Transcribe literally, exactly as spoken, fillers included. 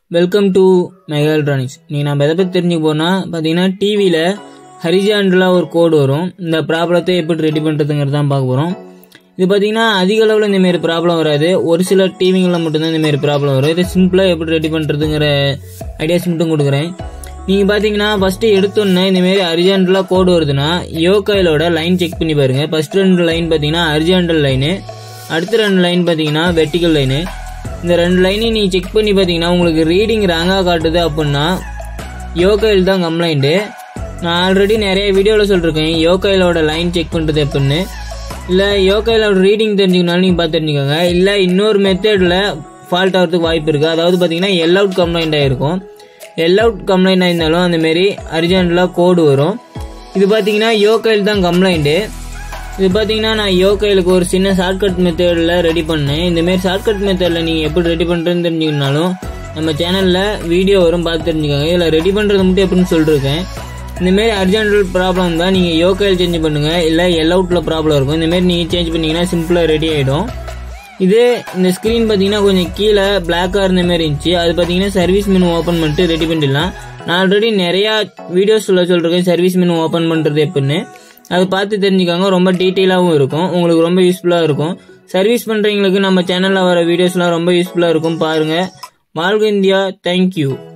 Welcome to mega electronics. நீங்கள் நம்ம எதை பற்றி தெரிஞ்சுக்க போனால் பார்த்தீங்கன்னா டிவியில் ஹரிஜாண்டலாக ஒரு கோடு வரும். இந்த ப்ராப்ளத்தை எப்படி ரெடி பண்ணுறதுங்கிறது தான் பார்க்க போகிறோம். இது பார்த்தீங்கன்னா அதிக அளவில் இந்தமாரி ப்ராப்ளம் வராது, ஒரு சில டிவிங்களில் மட்டும்தான் இந்தமாரி ப்ராப்ளம் வரும். இதை சிம்பிளாக எப்படி ரெடி பண்ணுறதுங்கிற ஐடியாஸ் மட்டும் கொடுக்குறேன். நீங்கள் பார்த்தீங்கன்னா ஃபஸ்ட்டு எடுத்தோன்னே இந்தமாரி ஹரிஜாண்டலாக கோடு வருதுன்னா யோகாயிலோட லைன் செக் பண்ணி பாருங்கள். ஃபஸ்ட்டு ரெண்டு லைன் பார்த்தீங்கன்னா ஹரிஜாண்டல் லைனு, அடுத்த ரெண்டு லைன் பார்த்தீங்கன்னா வெர்டிக்கல் லைனு. இந்த ரெண்டு லைனையும் நீங்கள் செக் பண்ணி பார்த்தீங்கன்னா உங்களுக்கு ரீடிங் ராங்காக காட்டுது அப்படின்னா யோகாயில் தான் கம்ப்ளைண்ட்டு. நான் ஆல்ரெடி நிறைய வீடியோவில் சொல்லியிருக்கேன் யோகாயிலோட லைன் செக் பண்ணுறது எப்படின்னு. இல்லை யோகாயிலோட ரீடிங் தெரிஞ்சுக்கனாலும் நீங்கள் பார்த்து தெரிஞ்சுக்கோங்க. இல்லை இன்னொரு மெத்தடில் ஃபால்ட் ஆகிறதுக்கு வாய்ப்பு இருக்குது. அதாவது பார்த்தீங்கன்னா எல் அவுட் கம்ப்ளைண்ட் ஆகிருக்கும். எல் அவுட் கம்ப்ளைண்ட் ஆயிருந்தாலும் அந்தமாரி அர்ஜென்ட்லாம் கோடு வரும். இது பார்த்தீங்கன்னா யோகாயில் தான் கம்ப்ளைண்ட்டு. இது பார்த்தீங்கன்னா நான் யோகாயிலுக்கு ஒரு சின்ன ஷார்ட்கட் மெத்தடில் ரெடி பண்ணேன். இந்தமாரி ஷார்ட்கட் மெத்தடில் நீங்கள் எப்படி ரெடி பண்ணுறதுன்னு தெரிஞ்சுக்கணுனாலும் நம்ம சேனலில் வீடியோ வரும், பார்த்து தெரிஞ்சுக்கோங்க. இதில் ரெடி பண்ணுறது மட்டும் எப்படின்னு சொல்லியிருக்கேன். இந்தமாரி அர்ஜென்டல் ப்ராப்ளம் தான் நீங்கள் யோகாயில் சேஞ்ச் பண்ணுங்கள், இல்லை எல் அவுட்டில் ப்ராப்ளம் இருக்கும். இந்தமாரி நீங்கள் சேஞ்ச் பண்ணிங்கன்னா சிம்பிளாக ரெடி ஆகிடும். இது இந்த ஸ்க்ரீன் பார்த்தீங்கன்னா கொஞ்சம் கீழே பிளாக்காக இருந்த மாதிரி இருந்துச்சு. அது பார்த்தீங்கன்னா சர்வீஸ் மெனு ஓப்பன் பண்ணிட்டு ரெடி பண்ணிடலாம். நான் ஆல்ரெடி நிறையா வீடியோஸில் சொல்லியிருக்கேன் சர்வீஸ் மெனு ஓப்பன் பண்ணுறது எப்படின்னு. அது பார்த்து தெரிஞ்சுக்காங்க, ரொம்ப டீட்டெயிலாகவும் இருக்கும், உங்களுக்கு ரொம்ப யூஸ்ஃபுல்லாக இருக்கும். சர்வீஸ் பண்ணுறவங்களுக்கு நம்ம சேனலில் வர வீடியோஸ்லாம் ரொம்ப யூஸ்ஃபுல்லாக இருக்கும். பாருங்கள். வாழ்க இந்தியா. தேங்க்யூ.